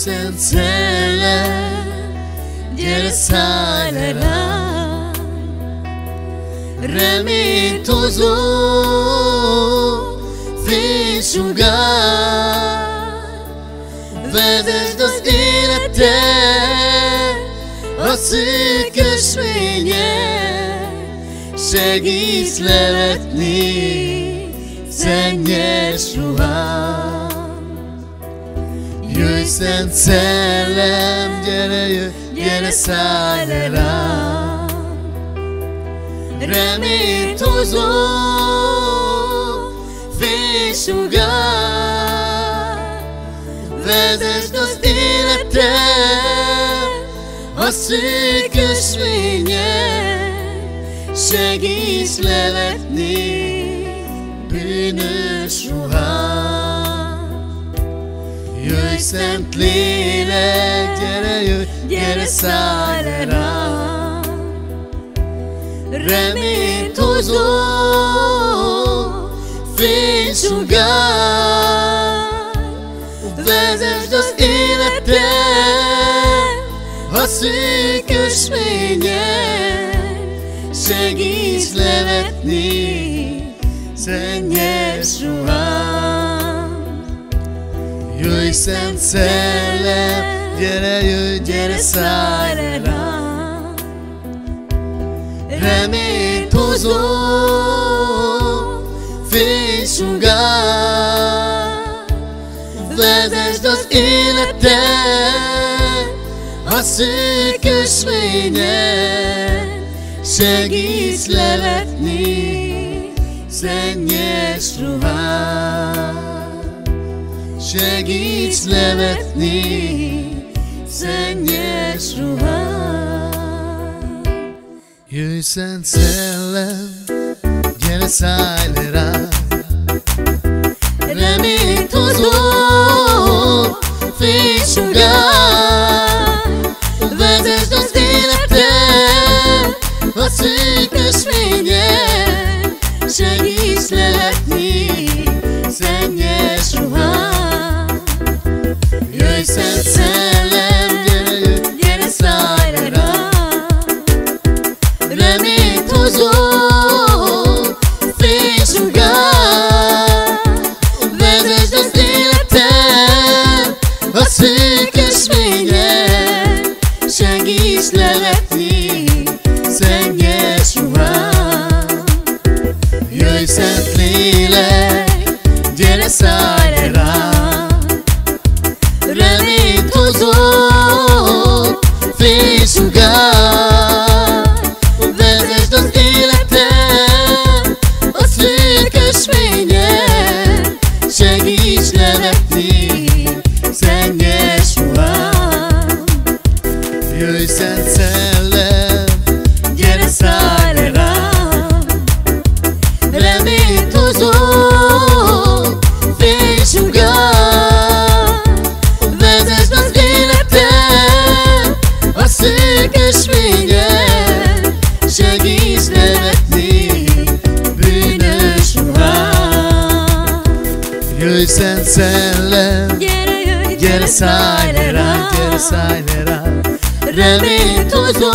Szent Szellem, gyere szállj le rám, reményt hozó fénysugár, vezesd az életet a szűk ösvényen, segíts levetni szennyes ruhám. Jöjj, Szent Szellem, gyere, jöjj, gyere, szállj le rám, reményt hozó fénysugár, vezesd az életet a szűk ösvényen, segíts levetni bűnös ruhám. Jöjj, Szent Lélek, gyere, jöjj, gyere, szállj le rám, reményt hozó fénysugár, vezesd az életet a szűk ösvényen, segíts levetni szennyes ruhám. Jöjj, Szent Szellem, gyere, jöjj, gyere, szállj le rám, reményt hozó fénysugár, vezesd az életet a szűk ösvényen, segíts levetni szennyes ruhám. Segíts levetni szennyes ruhám. Jöjj, Szent Szellem, gyere, szállj le rám, reményt hozó fénysugár, vezesd az életet a szűk ösvényen, segíts levetni szennyes ruhám. Jöjj, Szent Szellem, gyere, jöjj, gyere, szállj le rám, reményt hozó fénysugár, vezesd az életet a szűk ösvényen, segíts levetni szennyes ruhám. Jöjj, Szent Lélek, gyere, szállj le rám, reményt hozó fénysugár, vezesd az életet a szűk ösvényen, segíts levetni szennyes ruhám. Jöjj, Szent Szellem, gyere, szállj le rám, reményt hozó fénysugár, vezesd az életet a szűk ösvényen, segíts levetni bűnös ruhám. Jöjj, Szent Szellem, Gyere, jöjj, gyere, szállj le rám, gyere, szállj le rám, reményt hozó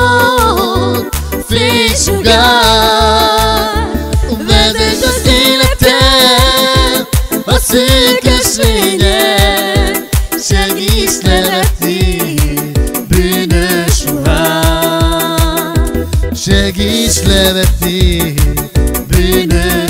fénysugár, vezesd az életet a szűk ösvényen, segíts levetni bűnös ruhám. Segíts levetni bűnös